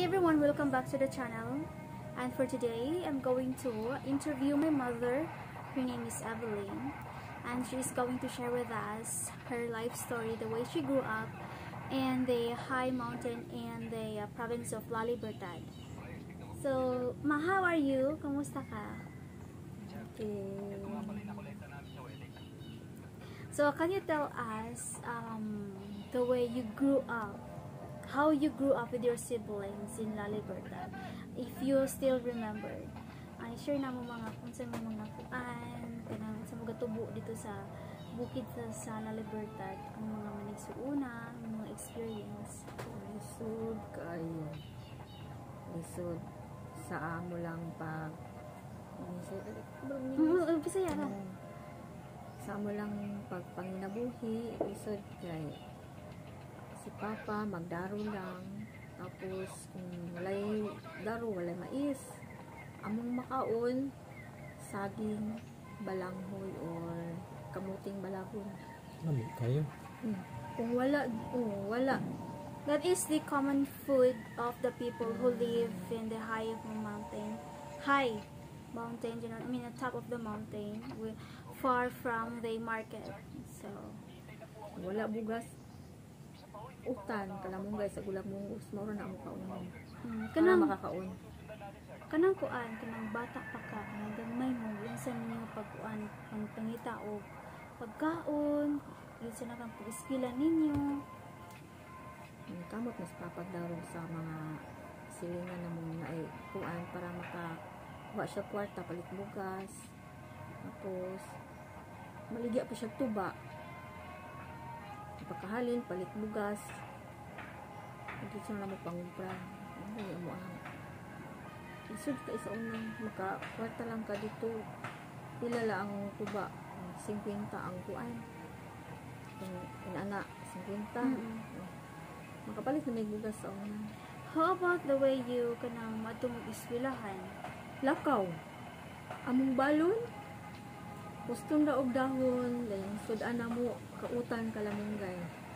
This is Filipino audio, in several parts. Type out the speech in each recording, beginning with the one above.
Hi everyone, welcome back to the channel. And for today, I'm going to interview my mother. Her name is Evelyn, and she's going to share with us her life story, the way she grew up in the high mountain in the province of Libertad. So, Ma, how are you? Kamusta ka? Okay. So, can you tell us the way you grew up? How you grew up with your siblings in Libertad, if you still remember. Ay share na mo mga kung sa mga kuan kanang sa mga tubo dito sa bukid sa Libertad, ang mga manigsuuna, ang mga experience. Lisod sa amo lang pag Bisaya na. sa amo lang pag panginabuhi, lisod kay si Papa magdaro lang, tapos kung walay daro, walay mais, among makaon saging, balanghoy or kamuting balagon. Lami kayo. Kung wala, That is the common food of the people who live in the high mountain, you know, I mean the top of the mountain, far from the market. So wala bugas, utan kalamong guys sa gulag mungos mao na amo kaon. kanang Makakaon. kanang kuan, kanang bata pa ka, kanang gamay mo, yun sa ninyo pagkuan, ang pangita o pagkaon, yun sa nakang pag-iskila ninyo. Kamot mas papagdarong sa mga silingan na mong naay kuan para makakuha siya kwarta, palit bugas, tapos maligya pa siya tuba, pagkahalin, palit bugas, hindi siya na magpangumpra. Ano mo ang isod ka isa unang makakwarta lang ka dito, pila lang ang tuba, 50 ang kuan, inana 50. Makapalit na may bugas sa unang. How about the way you kanang matumog iskwelahan? Lakaw, among balon, pustong daog dahon, dayon sudan na mo kautan kalamunggay.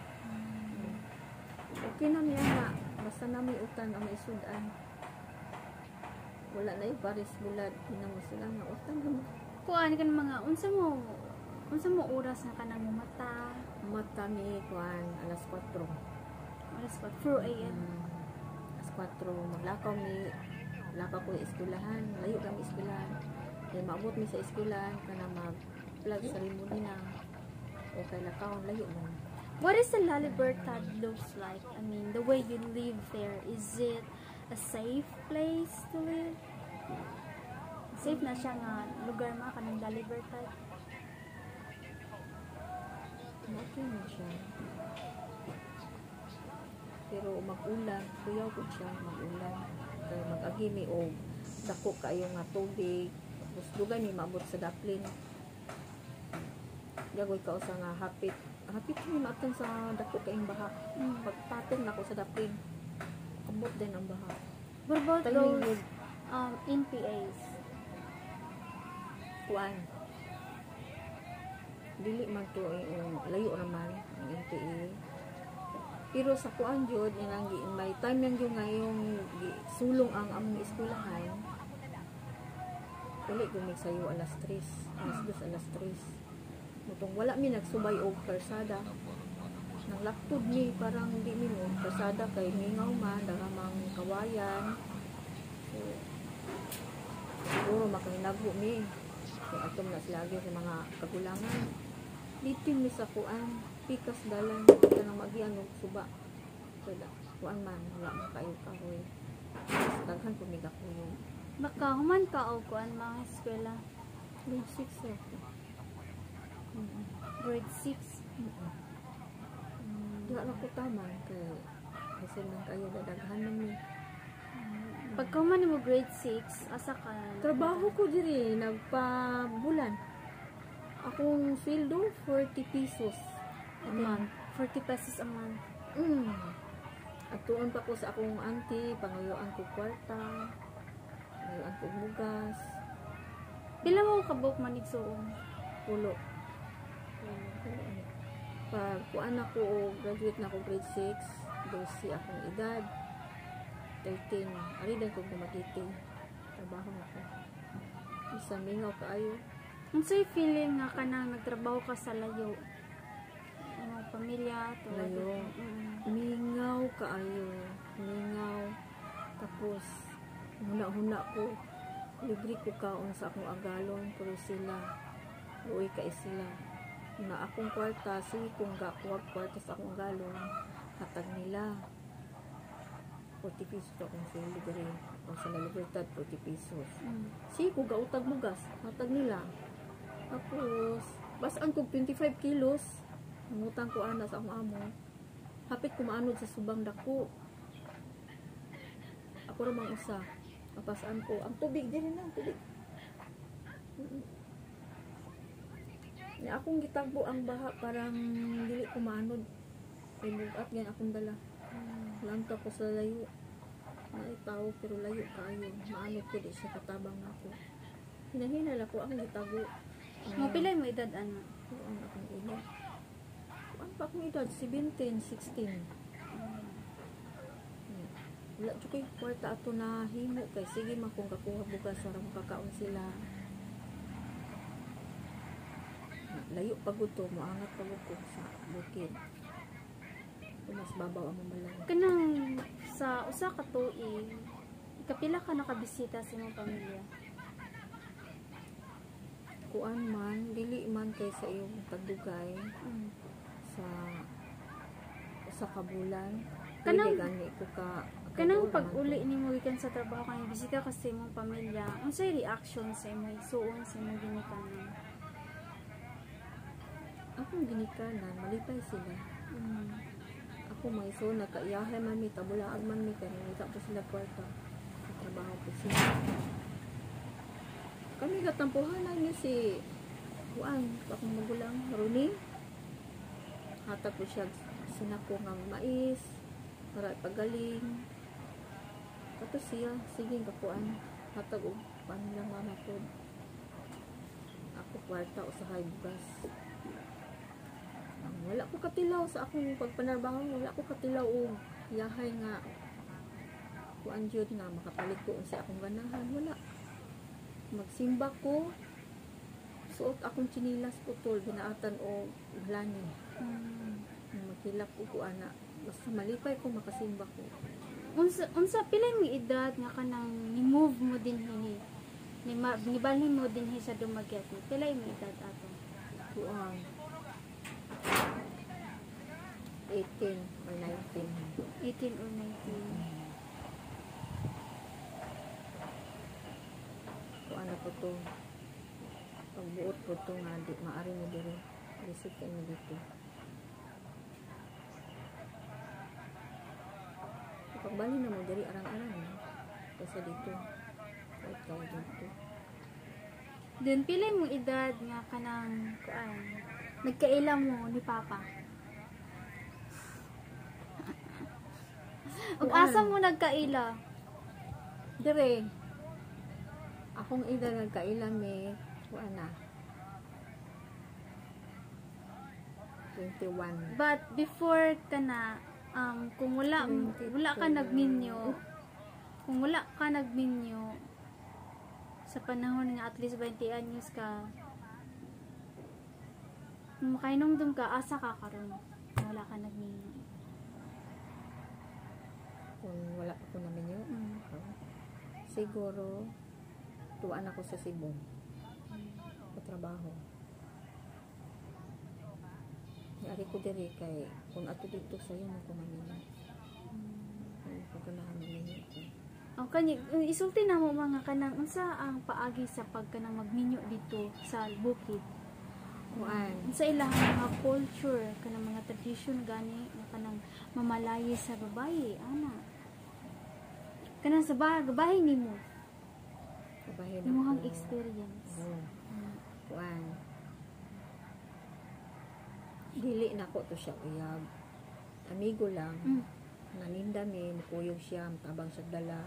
Okay na mi ana, basta na mi utan ang maisudan. Wala na yung paris bulad, hinamo sila nga utan mo. Kuan kan mga unsa mo oras na kanang mata? Mata mi kuan alas 4. Alas 4 AM. Alas 4 maglakaw mi, lakaw ko eskwelahan, layo kami eskwelahan. Kaya maabot mi sa eskwelahan kana mag-plug sa limuni na. O kay lakaw layo man. What is the Libertad looks like? I mean, the way you live there, is it a safe place to live? Safe na siya nga lugar ma kanang Libertad? Okay na siya. Pero mag-ulan, kuyaw ko siya mag-ulan. Kaya mag-agimi o dako kayo nga tubig. Tapos dugay may maabot sa daplin. Gagoy ka sa nga hapit ni matang sa dako kayong baha. Pagpatong na ko sa daplin, abot din ang baha. What about Timing those NPAs? Kuan dili man to layo naman ang NPA. Pero sa kuan jud inang may time yang yung ngayong sulong ang among eskwelahan. Dili gumig sayo alas 3, alas 3. Mutong wala mi nagsubay og karsada. Nang laktod ni parang di mi mo karsada kay mingaw man daramang kawayan. So, siguro makahinagbo mi. Kaya atom na sila sa mga kagulangan. Dito mi sa kuan pikas dalan kanang magian og suba. Kada kuan man wala man kayo kahoy. Daghan ko mig ako yung Baka human ka o kuan mga eskwela? grade 6 eh. Grade 6? Di na ko taman kay kasi nang kayo dadaghan namin. Pagka man mo grade 6, asa ka? Trabaho ko diri nagpabulan. Akong sweldo 40 pesos a month. 40 pesos a month. At tuon pa ko sa akong auntie, pangayuan ko kwarta, pangayuan ko bugas, Pila mo kabuk manigsuon? pulo. Pag kuan ako, graduate na ako grade 6, 12 akong edad. 13. Ari din ko gumatiti. Trabaho na ko. Isa mingaw kaayo. Unsay feeling nga kanang nagtrabaho ka sa layo? Imong pamilya to Layo. Mingaw kaayo. Mingaw. Tapos huna-huna ko. Libre ko kaon sa akong agalon. Pero sila. Uwi ka sila. Na akong kwarta. Sige kung gakuwag kwarta sa akong agalon. Hatag nila. 40 pesos to akong sili diri. Kung sa Libertad, 40 pesos. Sige ko gautag mo gas. Hatag nila. Tapos, basaan ko 25 kilos. Nangutang ko ana sa akong amo. Hapit ko maanod sa subang dako. Ako ramang usa. Kapasaan ko. Ang tubig, dyan na, ang tubig. Akong gitagbo ang baha, parang dili ko maanod. Ay, bugat ganyan akong dala. Lanta ko sa layo. Naitaw, pero layo kayo. Maanod ko, di siya katabang ako. Hinahinala ko ang gitago. Mo pilay mo edad ano? Ang akong edad. Ano pa akong edad? 17, 16. Wala ko'y kwarta ato na himo kay sige man kung kakuha bugas para makakaon sila. Layo pagod to, moangat pagod ko sa bukid. Mas babaw ang mamalay. Kanang sa usa ka tuig, kapila ka nakabisita sa imong pamilya? Kuan man, dili man kay sa iyong tagdugay sa kabulan. Kanang gani ko ka kanang pag-uli nimo gikan sa trabaho kay bisita ka sa imong pamilya, unsay reaction sa imong isuon sa imong ginikanan? Akong ginikanan, malipay sila. Ako may so nakaiyahe man mi tabulaag man mi kay nita po sila kwarta. Trabaho po sila. Kami katampuhanan niya si Juan, akong magulang, Rooney. Hatag ko siya sinako nga mais para pagaling. Tapos siya, sige kakuan. Hatag og panilang mama ko. Ako kwarta o sa bugas. Wala ko katilaw sa akong pagpanarbaho. Wala ko katilaw o yahay nga kuan jud nga makapalit ko sa akong ganahan. Wala. Magsimba ko. Suot akong chinilas putol, binaatan o blani. Magkilap ko ana. Basta malipay ko makasimba ko. Unsa pilay mo edad nga kanang ni-move mo dinhi? Nibalhin mo dinhi sa Dumaguete. Pilay mo edad ato? Kuan 18 or 19. 18 or 19. Kuan na po to. Pagbuot po to nga di maari mo diri. Visit kayo dito. Pagbali na mo diri arang-arang kasi dito. Kahit kayo dito. Then pilay mo edad nga kanang kuan nagkaila mo ni Papa? Ug asa mo nagkaila? Dire. Akong edad nagkaila mi kuan na 21. But before ka na kung wala ka nagminyo, kung wala ka nagminyo sa panahon nga at least 20 anyos ka, makainomdom ka, asa ka karon wala ka nagminyo? Kung wala ako na minyo, siguro tuwan ako sa Cebu. Trabaho. Ari ko diri kay kung ato dito sayo mo ko manila. Kung ganahan minyo ko. Ang kanya isulti na mo mga kanang unsa ang paagi sa pagkanang magminyo dito sa bukid. Unsa ilang mga culture kanang mga tradition gani nga kanang mamalayi sa babaye ana. Kanang sa bahay nimo. Bahay na imong experience. Dili na ko to siya uyab. Amigo lang. Naninda mi, mukuyog siya, matabang siya dala.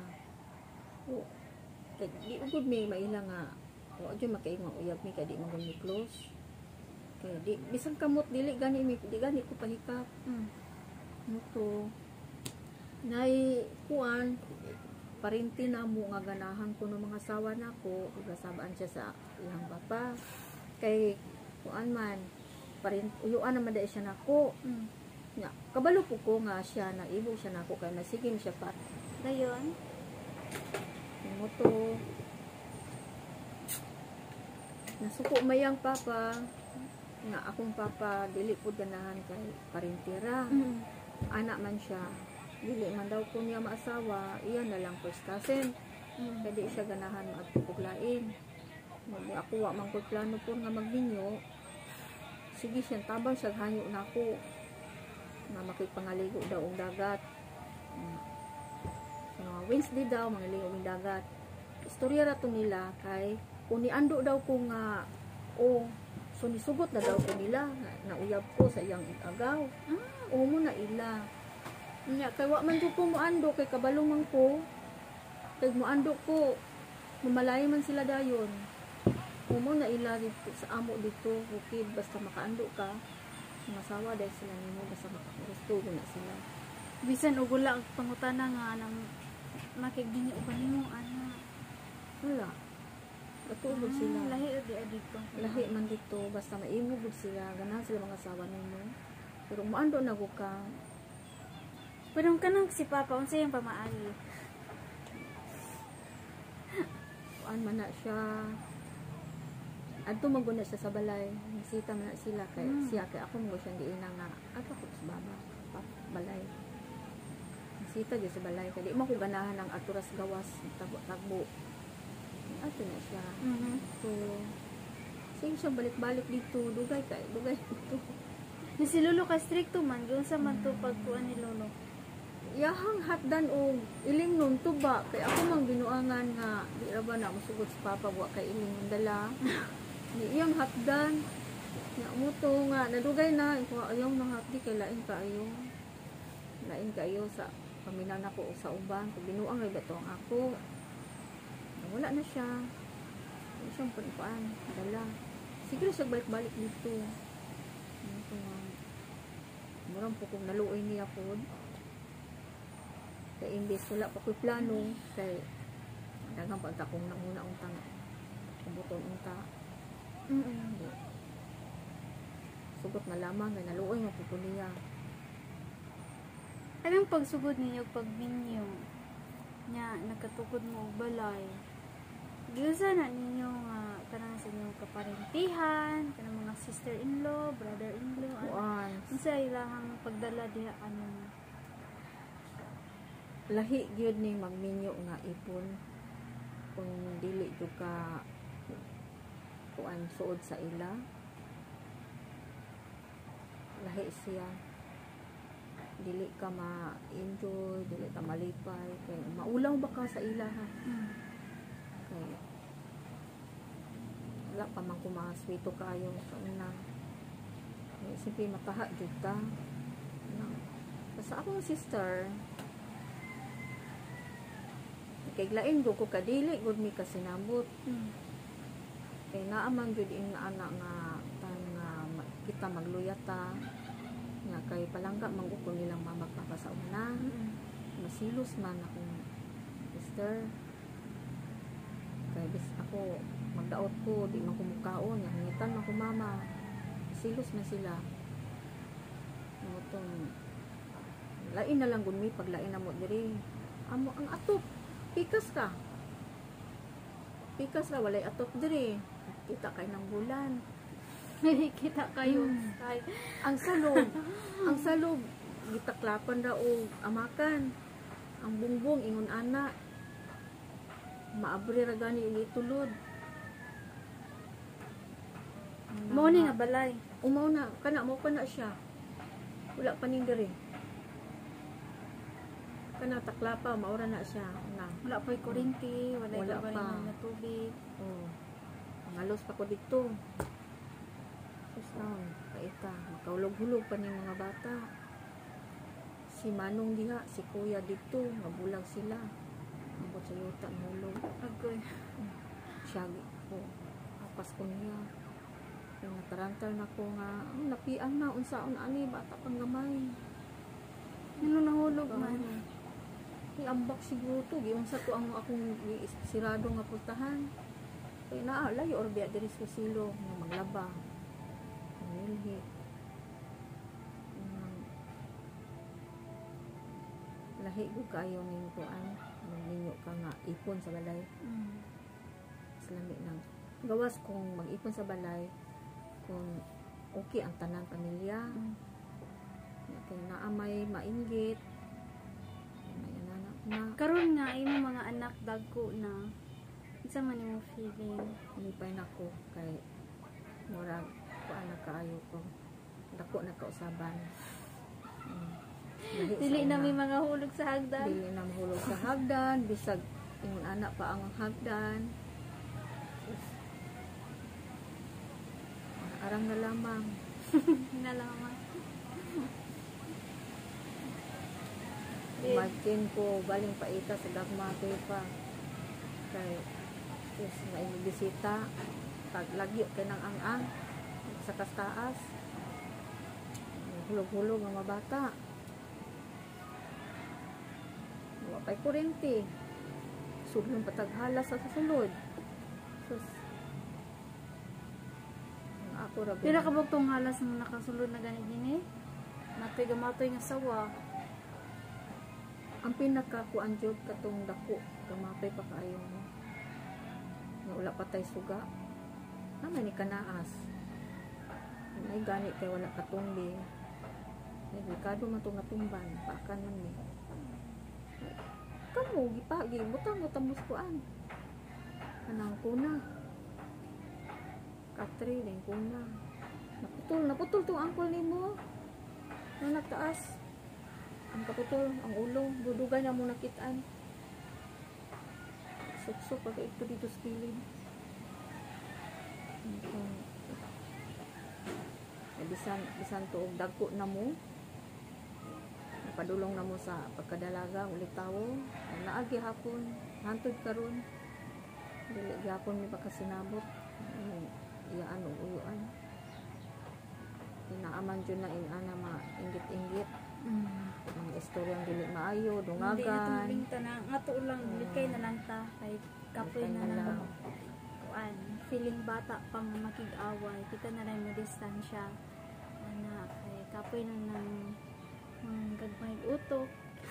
Di ugod mi maila nga. O adyo makaingon uyab mi kay di mo mi close. Kay di bisang kamot dili gani mi, di gani ko pahikap. Muto. Nay kuan parinti na mo nga ganahan ko ng mga asawa nako, igasabaan siya sa iyang papa. Kay kuan man uyuan naman dai siya nako. Nya kabalo po ko nga siya na ibo siya nako kay nasigim siya pa. Dayon. Mo to nasuko mayang papa nga akong papa dili pud ganahan kay parintira. Anak man siya, dili man daw ko niya maasawa, iya na lang first cousin. Kaya siya ganahan magpupuglain. Ako wa man ko plano po nga magninyo. Sige siya, tabang siya hanyo na ako na makipangaligo daw ang dagat. So, Wednesday daw, mangaligo ang dagat. Istorya rato nila kay uniando daw ko nga so nisugot na daw ko nila na uyab ko sa iyang agaw. Mo na ila. Nya kay wa man ko moando kay kabalo man ko. Kay moando ko. Mamalay man sila dayon. Mo na ila dito sa amo dito, okay basta makaando ka. Masawa dahil sila nimo basta makagusto na sila. Bisan og wala ang pangutana nga nang makigdinyo ba nimo ana. Wala. Katulog sila. Lahi di dito. Lahi man dito basta maimo gud sila, ganahan sila mga asawa nimo. Pero maando na ko ka. Pero kanang si Papa unsa yung pamaagi? Kuan man na siya. Adto maguna siya sa balay. Nisita man na sila kay siya kay ako mo siyang giina nga ato ko sa baba balay. Nisita gyud sa balay kay di man ko ganahan ang aturas gawas tagbo. Ato na siya. So sige siya balik-balik dito, dugay dito. Ni si Lolo ka stricto man gyud sa man to pagkuan ni Lolo. Yahang hatdan og iling nun tuba kay ako mang binuangan nga di ra ba na musugod sa papa wa kay iling nun dala. Ni iyang hatdan nga mo to nga nadugay na ko ayaw nang hapdi kay lain kayo sa paminaw nako sa uban kung binuang ra ba to ang ako. Wala na siya. Wala siyang panpaan dala. Siguro siya balik-balik dito. Ito nga murang po kung naluoy niya po kaya imbes wala pa ko'y plano kay dagang pagta kong namuna untang kumbuton unta sugot na lamang na naluoy nga po niya. Anong pagsugod ninyo pagminyo nya nagkatukod mo og balay giusa na ninyo nga kanang sa inyong kaparentihan kanang mga sister-in-law, brother-in-law unsa ilang pagdala diha ano lahi gyud ning magminyo nga ipon kung dili jud ka kuan suod sa ila lahi siya dili ka ma-enjoy dili ka malipay kay maulaw ba ka sa ila ha kay wala pa man kumaswito kayo sa una simple mataha jud ta sa akong sister kay lain go ko kadili gud mi kasinabot kay naaman jud ing anak nga tan nga kita magluyata nga kay palangga man ko nilang mamagpapa sa una masilos man akong sister kay bis ako magdaot ko di man ko mukaon nga ngitan man ko mama masilos man sila motong lain na lang gud mi paglain na mo diri amo ang atop pikas ka walay atop diri kita kay ng bulan kita kayo ang salog gitaklapan ra og amakan ang bungbong ingon ana maabri ra gani itulod mo ni nga balay umaw na kana mo pa na siya wala pa ning diri kana taklapa maura na siya na wala pa'y kurinti wala pa rin na tubig ngalos pa ko dito Kusang, kaita makaulog-hulog pa ning mga bata si Manong diha si Kuya dito mabulag sila ambot sa yuta hulog agoy siya ko apas ko niya yung natarantar na ko nga napian na unsaon ani bata pang gamay nahulog man ambak siguro to giun sa to ang akong sirado nga pultahan. Kay naa layo or biya diri sa silong nga maglaba. Nilhi. Lahi ko kayo ning kuan, ninyo ka nga ipon sa balay. Salami nang gawas kung mag-ipon sa balay kung okay ang tanang pamilya. Kay naa may mainggit. May anak na. Karon nga imo mga anak dagko na. Unsa man imong feeling? Nipay nako kay murag kuan na kaayo ko. Dako na kausaban. Dili na may mga hulog sa hagdan. Dili na mahulog sa hagdan, bisag ingon anak pa ang hagdan. Arang na lamang. Nalaman. Imagine ko baling paita sa dagmate pa. Kay is na bisita pag lagyo kay nang ang sa kastaas. Hulog-hulog nga mabata. Wapay kurente. Sulong pataghala sa sulod. Sus. Ako ra. Pila ka ba tong halas nga nakasulod na gani dinhi? Matoy gamatoy nga sawa. Ang pinakakuan jud katong dako, gamapay pa kaayo mo. Nga wala pa tay suga. Namay ni kanaas. Ay gani kay wala katumbi. Delikado man to nga tumban, paakan man ni. Kamu gipagi butang mo kuan. Kanang kuna. Katri din kuna. Naputol tong angkol nimo. Nang nagtaas. Ang kaputol, ang ulo, dudugan na mo nakitaan. Suksok pag ito dito sa kilid. Bisan to og dagko na mo. Napadulong na mo sa pagkadalaga ulit tawo. Naagi hapon, hantod karon. Dili gyapon mi pagkasinabot. Iyaan og uyuan. Inaaman jud na ana maingit-inggit. Ang istoryang dili maayo, dungagan. Hindi atong binta na ato lang likay na lang ta kay kapoy na lang. Kuan, feeling bata pang makig-away. Kita na lang mo distansya. Ana kay kapoy na nang gagmay utok.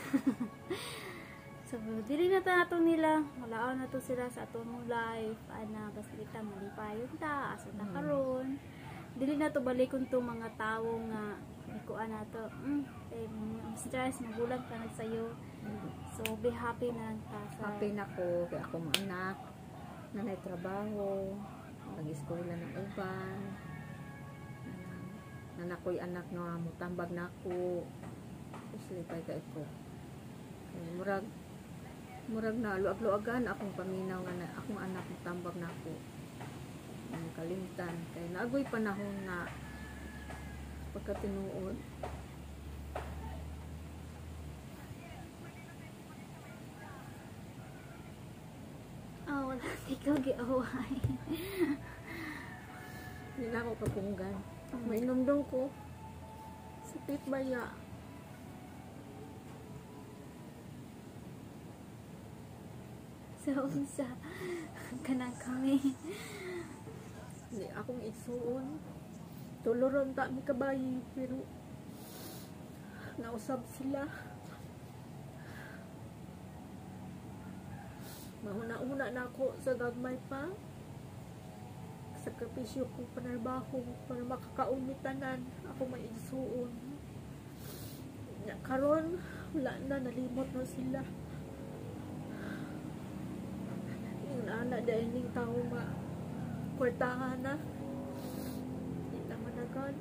So, dili na ta ato nila. Wala na to sila sa atong life. Ana basta kita malipayon ta asa ta karon. Dili na to balikon to mga tawo nga ikuan na to. Stress magulang ka na sayo. So be happy na lang ta sa happy na ko kay ako mga anak nanay trabaho, nag-eskwela ng uban. Nanakoy anak na mutambag nako. Uslipay ka ko. Murag na luag-luagan akong paminaw nga akong anak mutambag nako. Kalimtan kay naagoy panahon na pagkatinuod wala ikaw giaway. Hindi na ako kapunggan. Mainom daw ko. Sapit baya. So, unsa kanang kami. Hindi akong isuon. Tuluron ta mi kabayi pero nausab sila. Mahuna-una na ako sa gagmay pa. Sakripisyo kong panarbaho para makakaunitanan ako may isuon. Karon wala na, nalimot na sila. Yung anak dahil ning tao nga kwartahan na. Hindi na managan.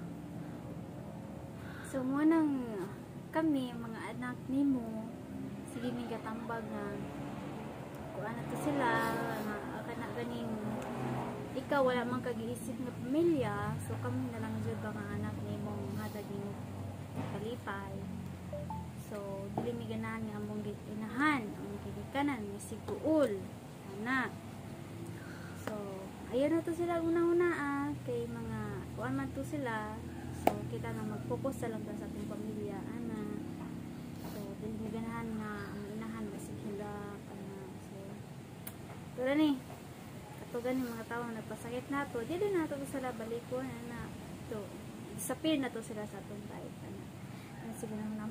So, mo nang kami, mga anak nimo, sige may katambag na kung ano to sila, kana ganing ikaw wala mang kag-iisip nga pamilya, so kami na lang jud mga anak nimo hatag nimo kalipay. So, dili mi ganahan nga among inahan, ang gigikanan ni siguol ana. So, ayan na to sila una-una kay mga kuan man to sila. So, kita na mag-focus sa lang sa ating pamilya ana. So, dili mi ganahan nga ang gani. Katugan yung mga tao nagpasakit na to. Dili na to sila balikon na to. Disappear na to sila sa atong life. Ano sige naman.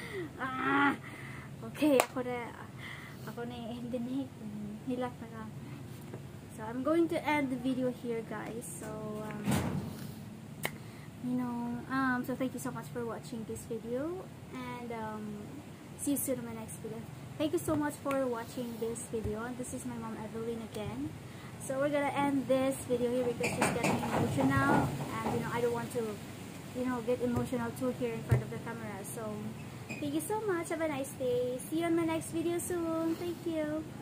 Okay, ako na ending hilak na ka. So I'm going to end the video here, guys. So so thank you so much for watching this video, and see you soon in my next video. Thank you so much for watching this video, and this is my Mom Evelyn again. So we're gonna end this video here because she's getting emotional, and I don't want to get emotional too here in front of the camera. So thank you so much. Have a nice day. See you on my next video soon. Thank you.